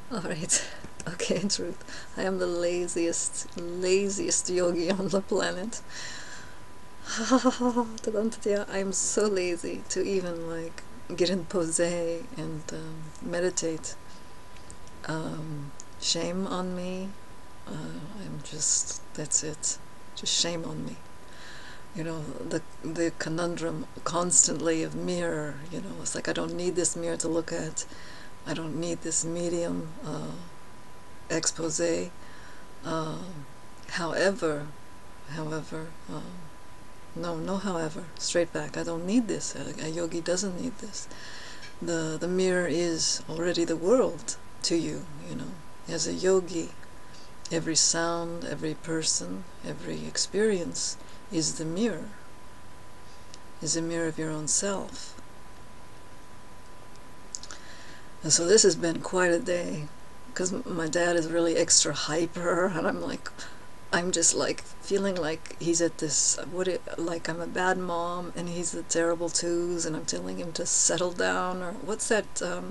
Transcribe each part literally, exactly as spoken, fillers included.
Alright, okay, truth. I am the laziest, laziest yogi on the planet. I am so lazy to even like get in pose and um, meditate. Um, shame on me. Uh, I'm just, that's it. Just shame on me. You know, the the conundrum constantly of mirror, you know, it's like I don't need this mirror to look at. I don't need this medium uh, expose. Uh, however, however, uh, no, no however, straight back, I don't need this. A, a yogi doesn't need this. The, the mirror is already the world to you, you know. As a yogi, every sound, every person, every experience is the mirror, is a mirror of your own self. And so this has been quite a day, because my dad is really extra hyper, and I'm like, I'm just like feeling like he's at this, what it, like I'm a bad mom, and he's the terrible twos, and I'm telling him to settle down, or what's that, um,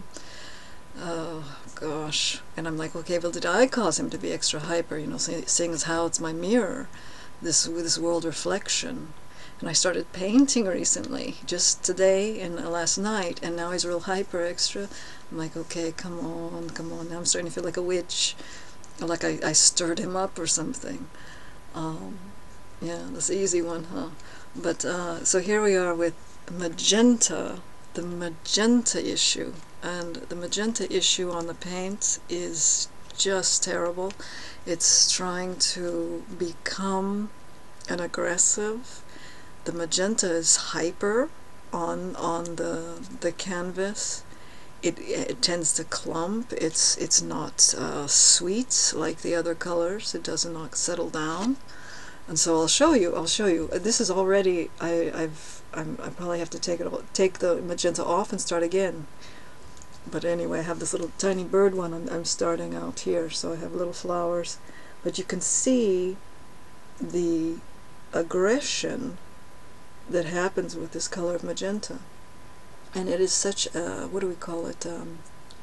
oh gosh, and I'm like, okay, well, did I cause him to be extra hyper, you know, seeing as how it's my mirror, this, this world reflection. And I started painting recently, just today and last night, and now he's real hyper extra. I'm like, okay, come on, come on. Now I'm starting to feel like a witch, like I, I stirred him up or something. Um, yeah, that's the easy one, huh? But uh, so here we are with magenta, the magenta issue. And the magenta issue on the paint is just terrible. It's trying to become an aggressive. The magenta is hyper on on the the canvas. It, it tends to clump. It's it's not uh, sweet like the other colors. It does not settle down. And so I'll show you. I'll show you. This is already. I I've I'm, I probably have to take it take the magenta off and start again. But anyway, I have this little tiny bird one. I'm I'm starting out here, so I have little flowers. But you can see the aggression that happens with this color of magenta. And it is such a, what do we call it, um,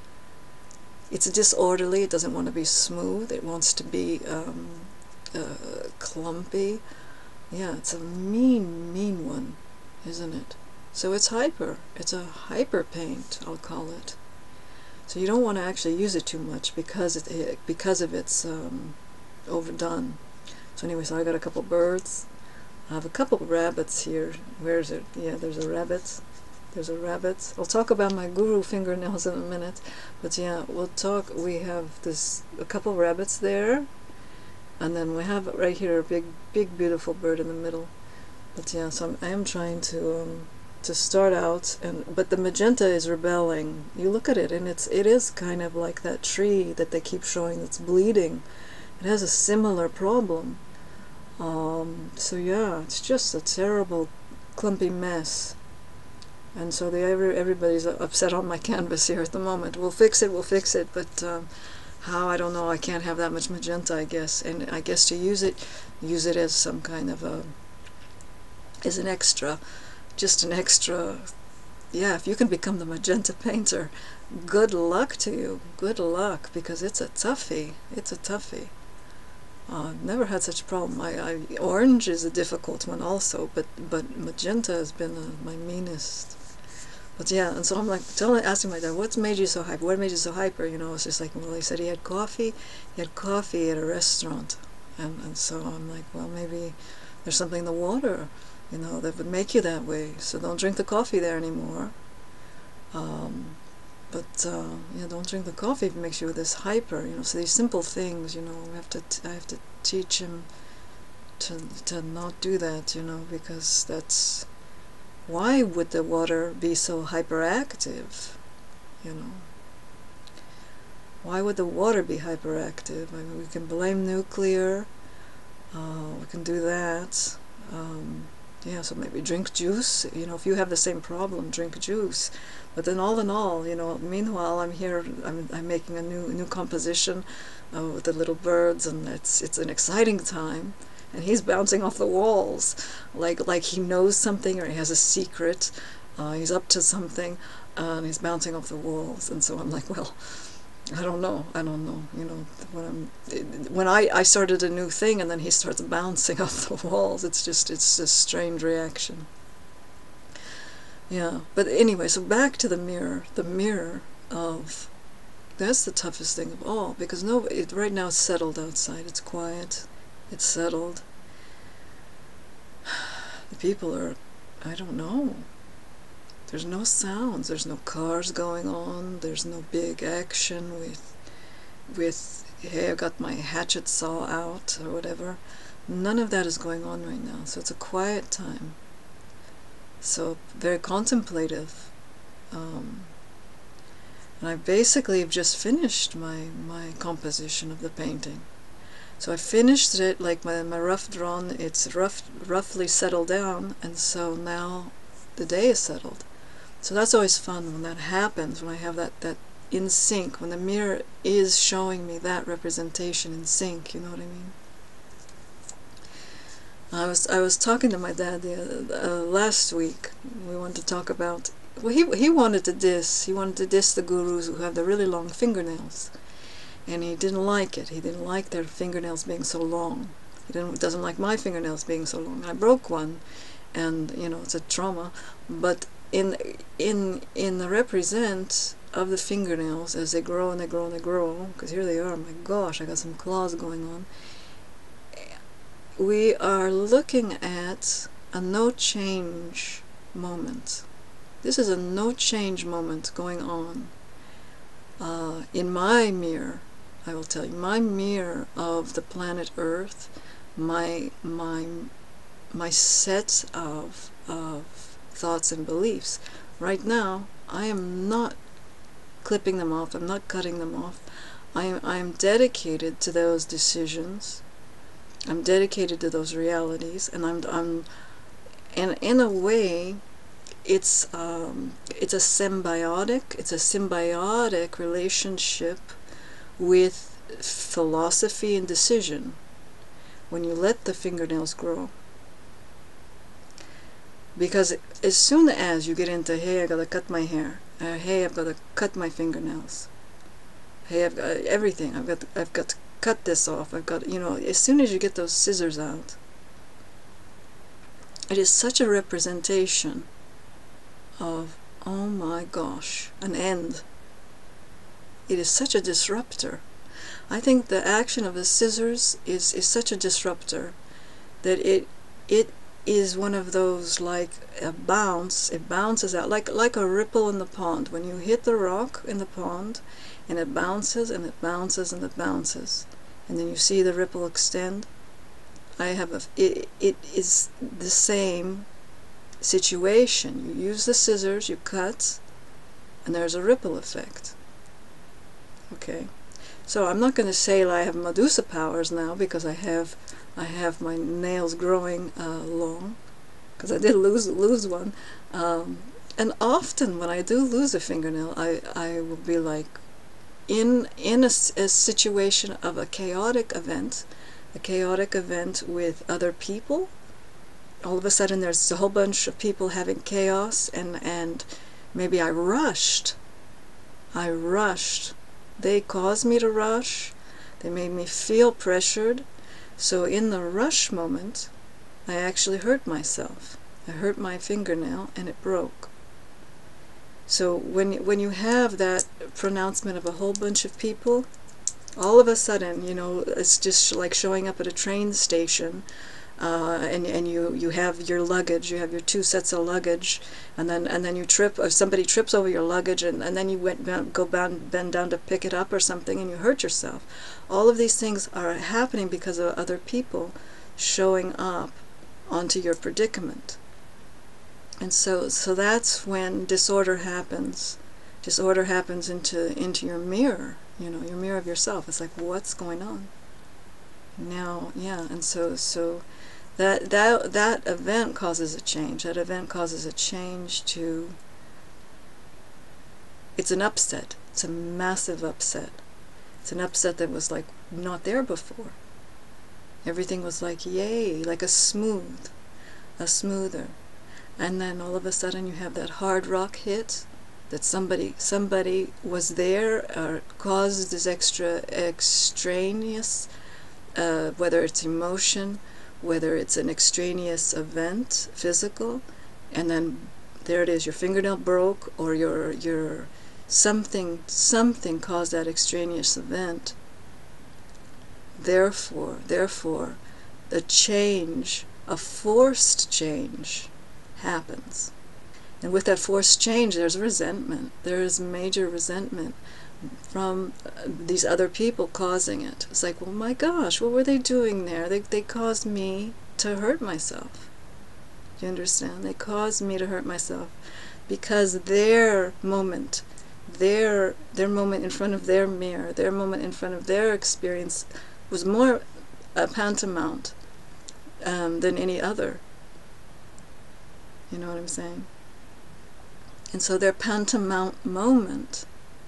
it's disorderly. It doesn't want to be smooth. It wants to be um, uh, clumpy. Yeah, it's a mean, mean one, isn't it? So it's hyper. It's a hyper paint, I'll call it. So you don't want to actually use it too much because it because of its um, overdone. So anyway, so I got a couple birds. I have a couple of rabbits here. Where is it? Yeah, there's a rabbit. There's a rabbit. I'll talk about my guru fingernails in a minute. But yeah, we'll talk. We have this a couple of rabbits there. And then we have right here a big, big, beautiful bird in the middle. But yeah, so I'm, I am trying to um, to start out. and But the magenta is rebelling. You look at it, and it's it is kind of like that tree that they keep showing that's bleeding. It has a similar problem. Um, so yeah, it's just a terrible, clumpy mess. And so they, every, everybody's upset on my canvas here at the moment. We'll fix it, we'll fix it, but um, how, I don't know. I can't have that much magenta, I guess. And I guess to use it, use it as some kind of a, as an extra, just an extra, yeah, if you can become the magenta painter, good luck to you, good luck, because it's a toughie, it's a toughie. Uh, I've never had such a problem. I, I, orange is a difficult one also, but but magenta has been uh, my meanest. But yeah, and so I'm like telling, asking my dad, what's made you so hyper? What made you so hyper? You know, it's just like, well, he said he had coffee. He had coffee at a restaurant, and and so I'm like, well, maybe there's something in the water, you know, that would make you that way. So don't drink the coffee there anymore. Um, But uh, yeah, don't drink the coffee if it makes you this hyper. You know, so these simple things. You know, we have to. T I have to teach him to to not do that. You know, because that's why would the water be so hyperactive? You know, why would the water be hyperactive? I mean, we can blame nuclear. Uh, we can do that. Um, yeah, so maybe drink juice. You know, if you have the same problem, drink juice. But then, all in all, you know, meanwhile, I'm here. I'm I'm making a new new composition uh, with the little birds, and it's it's an exciting time. And he's bouncing off the walls, like like he knows something or he has a secret. Uh, he's up to something, uh, and he's bouncing off the walls. And so I'm like, well, I don't know. I don't know. You know, when I'm when I I started a new thing and then he starts bouncing off the walls. It's just it's a strange reaction. Yeah. But anyway, so back to the mirror. The mirror of that's the toughest thing of all, because no, it, right now it's settled outside. It's quiet. It's settled. The people are, I don't know. There's no sounds. There's no cars going on. There's no big action with, with, hey, I got my hatchet saw out or whatever. None of that is going on right now. So it's a quiet time. So very contemplative. Um, and I basically have just finished my, my composition of the painting. So I finished it, like my, my rough drawn, it's rough, roughly settled down, and so now the day is settled. So that's always fun when that happens, when I have that, that in sync, when the mirror is showing me that representation in sync, you know what I mean? I was I was talking to my dad the uh, last week. We wanted to talk about, well, he, he wanted to diss, he wanted to diss the gurus who have the really long fingernails. And he didn't like it. He didn't like their fingernails being so long. He didn't, doesn't like my fingernails being so long. I broke one, and you know it's a trauma. But in in in the represent of the fingernails as they grow and they grow and they grow, because here they are. My gosh, I got some claws going on. We are looking at a no change moment. This is a no change moment going on uh, in my mirror. I will tell you, my mirror of the planet Earth, my my my set of of thoughts and beliefs. Right now, I am not clipping them off. I'm not cutting them off. I am I am dedicated to those decisions. I'm dedicated to those realities, and I'm I'm and in a way, it's um it's a symbiotic. It's a symbiotic relationship with philosophy and decision when you let the fingernails grow. Because as soon as you get into, hey, I gotta cut my hair, uh, hey, I've gotta cut my fingernails, hey, I've got everything, I've got to, I've got to cut this off, I've got, you know, as soon as you get those scissors out, it is such a representation of, oh my gosh, an end. It is such a disruptor. I think the action of the scissors is, is such a disruptor that it it is one of those, like a bounce, it bounces out, like like a ripple in the pond. When you hit the rock in the pond, and it bounces, and it bounces, and it bounces, and then you see the ripple extend. I have a, it, it is the same situation. You use the scissors, you cut, and there's a ripple effect. Okay, so I'm not going to say I have Medusa powers now, because I have I have my nails growing uh, long, because I did lose lose one, um, and often when I do lose a fingernail, I I will be like in in a, a situation of a chaotic event, a chaotic event with other people. All of a sudden, there's a whole bunch of people having chaos, and and maybe I rushed. I rushed. They caused me to rush. They made me feel pressured. So in the rush moment, I actually hurt myself. I hurt my fingernail, and it broke. So when when you have that pronouncement of a whole bunch of people, all of a sudden, you know, it's just like showing up at a train station. Uh, and and you you have your luggage, you have your two sets of luggage, and then and then you trip, or somebody trips over your luggage, and, and then you went down, go bend, bend down to pick it up or something, and you hurt yourself. All of these things are happening because of other people showing up onto your predicament. And so so that's when disorder happens. Disorder happens into into your mirror, you know, your mirror of yourself. It's like, what's going on? Now, yeah, and so so that that that event causes a change. That event causes a change to, it's an upset. It's a massive upset. It's an upset that was like not there before. Everything was like, yay, like a smooth, a smoother. And then all of a sudden you have that hard rock hit, that somebody somebody was there or caused this extra extraneous, uh, whether it's emotion, whether it's an extraneous event, physical, and then there it is, your fingernail broke, or your your something something caused that extraneous event. Therefore, therefore, the change, a forced change, happens. And with that forced change, there's resentment. There is major resentment from these other people causing it. It's like, well, my gosh, what were they doing there? They, they caused me to hurt myself. You understand? They caused me to hurt myself because their moment, their their moment in front of their mirror, their moment in front of their experience was more a pantomime um, than any other. You know what I'm saying? And so their pantomime moment,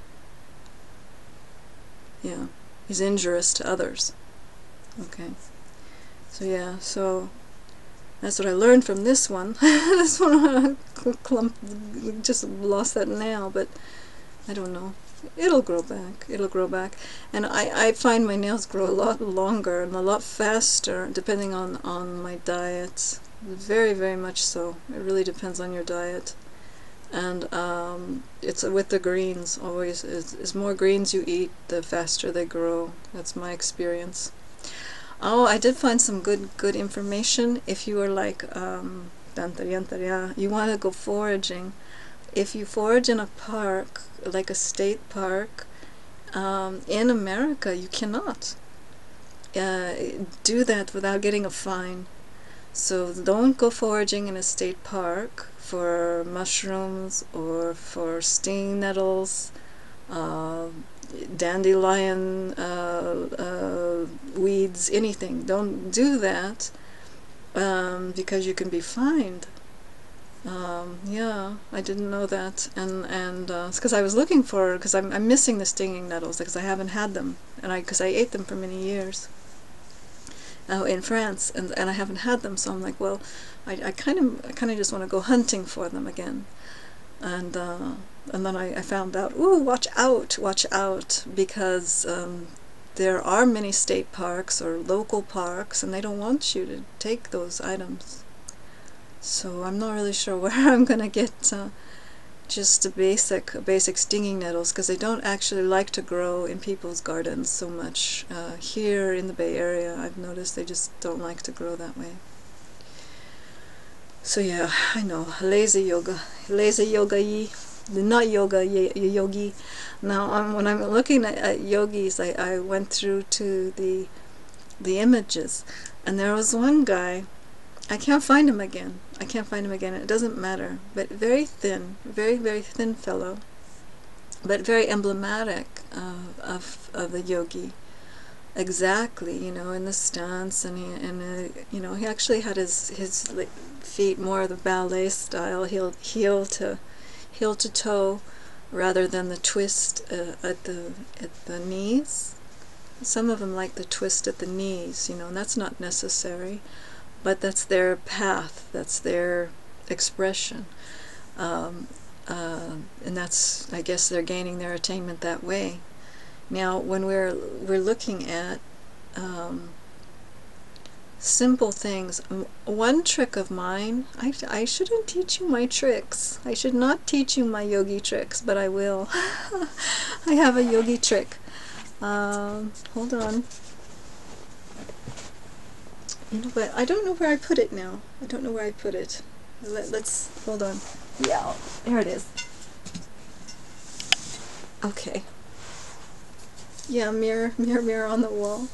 yeah, is injurious to others. Okay. So yeah, so that's what I learned from this one. This one, I clump, just lost that nail, but I don't know. It'll grow back. It'll grow back. And I, I find my nails grow a lot longer and a lot faster depending on, on my diet. Very, very much so. It really depends on your diet. And um, it's with the greens always. Is, is more greens you eat, the faster they grow. That's my experience. Oh, I did find some good good information. If you are like, um, you want to go foraging, if you forage in a park, like a state park, um, in America, you cannot uh, do that without getting a fine. So don't go foraging in a state park for mushrooms or for stinging nettles, uh, dandelion uh, uh, weeds, anything. Don't do that um, because you can be fined. Um, yeah, I didn't know that, and and uh, it's because I was looking for, because I'm I'm missing the stinging nettles because I haven't had them, and I because I ate them for many years. Uh, in France, and and I haven't had them, so I'm like, well, I I kind of I kind of just want to go hunting for them again, and uh, and then I, I found out, ooh, watch out, watch out, because um, there are many state parks or local parks, and they don't want you to take those items. So I'm not really sure where I'm gonna get uh, just a basic basic stinging nettles, because they don't actually like to grow in people's gardens so much. Uh, here in the Bay Area, I've noticed they just don't like to grow that way. So yeah, I know, lazy yoga, lazy yoga-y, not yoga, yogi. Now, um, when I'm looking at, at yogis, I, I went through to the the images, and there was one guy. I can't find him again. I can't find him again. It doesn't matter. But very thin, very, very thin fellow, but very emblematic uh, of of the yogi. Exactly, you know, in the stance, and he, and uh, you know, he actually had his his feet more of the ballet style, heel heel to heel to toe, rather than the twist uh, at the at the knees. Some of them like the twist at the knees, you know, and that's not necessary. But that's their path, that's their expression, um, uh, and that's, I guess, they're gaining their attainment that way. Now, when we're we're looking at um, simple things, one trick of mine, I, I shouldn't teach you my tricks. I should not teach you my yogi tricks, but I will. I have a yogi trick. Um, hold on. You know, but I don't know where I put it now. I don't know where I put it. Let, let's, hold on. Yeah, there it is. Okay. Yeah, mirror, mirror, mirror on the wall.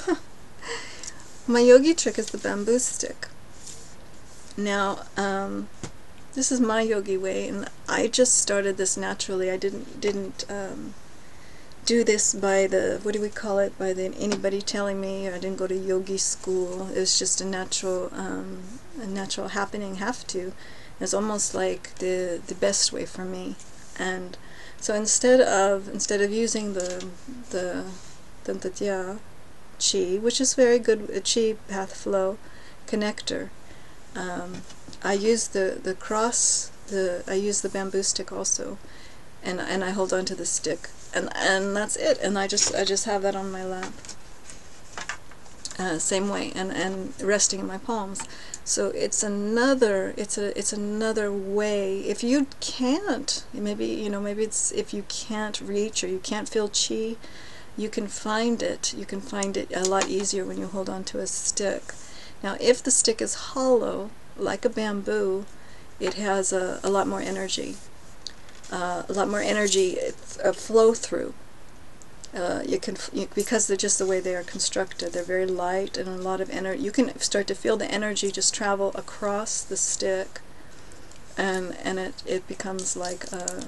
My yogi trick is the bamboo stick. Now, um, this is my yogi way, and I just started this naturally. I didn't, didn't, um, do this by the, what do we call it, by the anybody telling me. I didn't go to yogi school. It was just a natural um, a natural happening, have to. It's almost like the the best way for me. And so instead of instead of using the the tantatya chi, which is very good, a chi path flow connector, um, I use the the cross, the I use the bamboo stick also. and and I hold on to the stick, and and that's it. And I just I just have that on my lap, uh, same way, and and resting in my palms. So it's another it's a it's another way. If you can't, maybe you know maybe it's if you can't reach or you can't feel chi, you can find it. You can find it a lot easier when you hold on to a stick. Now, if the stick is hollow, like a bamboo, it has a, a lot more energy. Uh, a lot more energy uh, flow through. Uh, you can you, because they're just the way they are constructed. They're very light and a lot of energy. You can start to feel the energy just travel across the stick, and and it it becomes like a,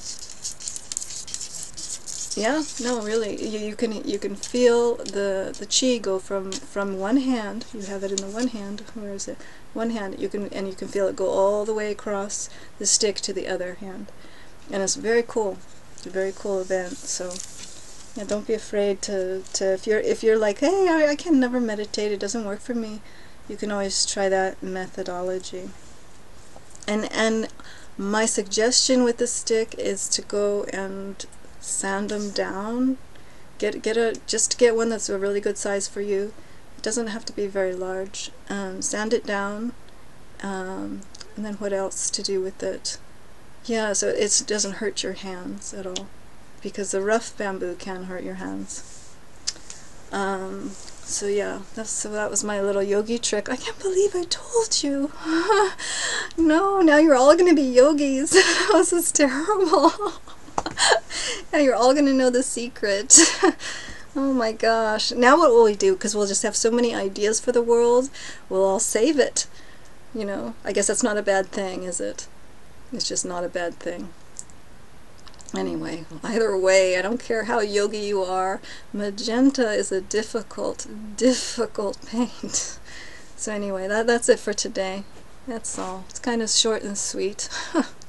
yeah, no, really, you, you can you can feel the the chi go from from one hand. You have it in the one hand. Where is it? One hand. You can and you can feel it go all the way across the stick to the other hand, and it's very cool. It's a very cool event. So yeah, don't be afraid to to if you're if you're like, hey, I, I can never meditate. It doesn't work for me. You can always try that methodology. And and my suggestion with the stick is to go and sand them down. Get get a just get one that's a really good size for you. It doesn't have to be very large. Um, sand it down, um, and then what else to do with it? Yeah, so it doesn't hurt your hands at all, because the rough bamboo can hurt your hands. Um, so yeah, that's, so that was my little yogi trick. I can't believe I told you. No, now you're all gonna be yogis. This is terrible. Now you're all going to know the secret. Oh my gosh. Now what will we do? Because we'll just have so many ideas for the world. We'll all save it. You know, I guess that's not a bad thing, is it? It's just not a bad thing. Anyway, either way, I don't care how yogi you are. Magenta is a difficult, difficult paint. So anyway, that, that's it for today. That's all. It's kind of short and sweet.